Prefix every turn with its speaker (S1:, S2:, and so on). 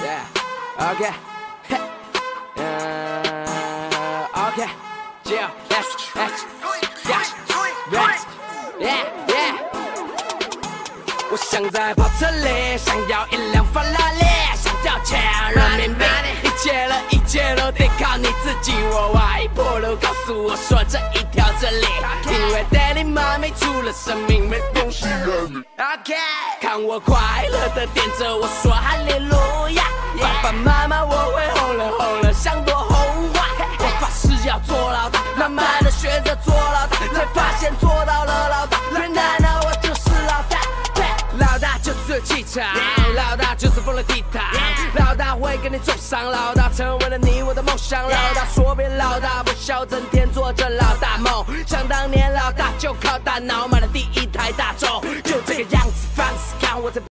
S1: Yeah, OK, hey, OK, chill, yeah. 我想在跑车里，想要一辆法拉利，想要钱人民币，一切都得靠你自己。我挖一坡路，告诉我说这一条真理，因为 Daddy 妈咪除了生命没东西让你。OK， 看我快乐的点着我说哈利路亚，爸爸妈妈我会红了像朵红花。我发誓要做老大，慢慢的学着做老大，才发现做到了老大，原来呢我就是老大。老大就是有气场，老大就是疯了倜傥，老大会跟你走上，老大成为了你我的梦想，老大说别老大不笑，整天做着老大梦。想当年老大就靠大脑买了第一台大众，就这个样子放肆看我在。